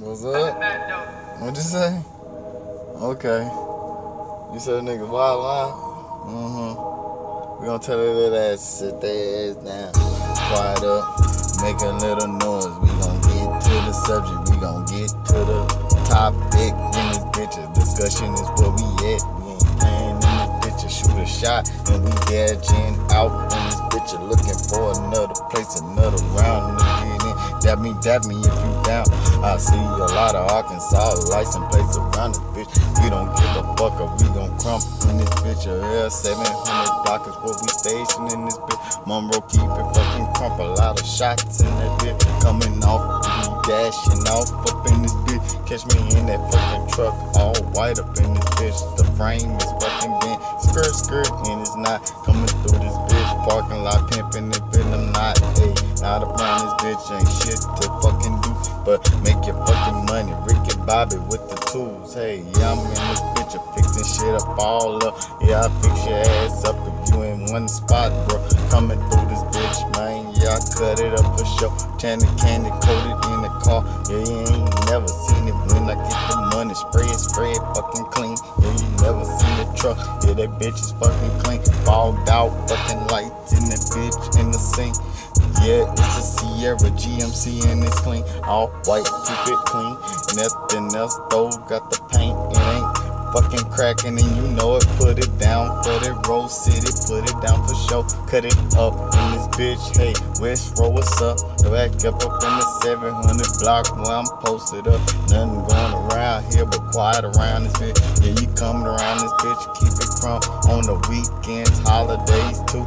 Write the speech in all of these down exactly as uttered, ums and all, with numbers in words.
What's up? What'd you say? Okay. You said a nigga wild line? Mm-hmm. We gonna tell her little ass to sit their ass down. Quiet up. Make a little noise. We gon' get to the subject. We gon' get to the topic in this bitch. Discussion is where we at. We ain't playing in this bitch. Shoot a shot and we edging out in this bitch. Looking for another place, another round. Dab me, dab me if you down. I see a lot of Arkansas license plates around this bitch. We don't give a fuck if we gon' crump in this bitch. Yeah, seven hundred block is what we station in this bitch. Monroe keep it fucking crump. A lot of shots in that bitch. Coming off, we dashing off up in this bitch. Catch me in that fucking truck, all white up in this bitch. The frame is fucking bent, skirt, skirt, and it's not coming through this bitch. Parking lot pimping it, but I'm not. Hey, not around this bitch, ain't shit to fucking do but make your fucking money. Ricky Bobby with the tools. Hey, yeah, I'm in this bitch. I pick this shit up all up. Yeah, I fix your ass up if you in one spot, bro. Coming through this bitch, man. Yeah, I cut it up for sure. Candy candy coated in the car. Yeah, you ain't never seen it when I get the money. Spray it, spray it fucking clean. Yeah, you never seen the truck. Yeah, that bitch is fucking clean. Fogged out fucking lights in that bitch in the sink. Yeah, it's a Sierra G M C and it's clean. All white, keep it clean. Nothing else though, got the paint. It ain't fucking cracking and you know it. Put it down for the Rose City. Put it down for show. Cut it up in this bitch. Hey, West Row, what's up? Back up up in the seven hundred block where I'm posted up. Nothing going around here but quiet around this bitch. Yeah, you coming around this bitch. Keep it crump on the weekends, holidays too.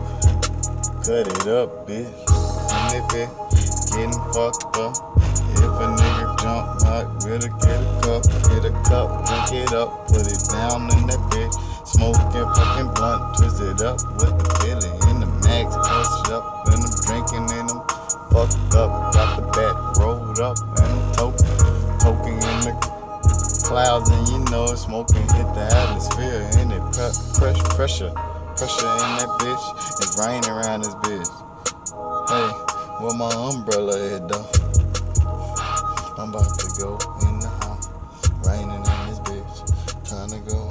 Cut it up, bitch. And if it getting fucked up, if a nigga jump out, better get a cup, get a cup, drink it up, put it down in that bitch. Smoking fucking blunt, twist it up with the Billy in the max, push up, and I'm drinking in them. Fucked up, got the back rolled up, and I'm toking, toking in the clouds, and you know it, smoking hit the atmosphere, and it pre pressure. Pressure in that bitch, it's raining around this bitch. Hey, where my umbrella at though? I'm about to go in the house, raining in this bitch, trying to go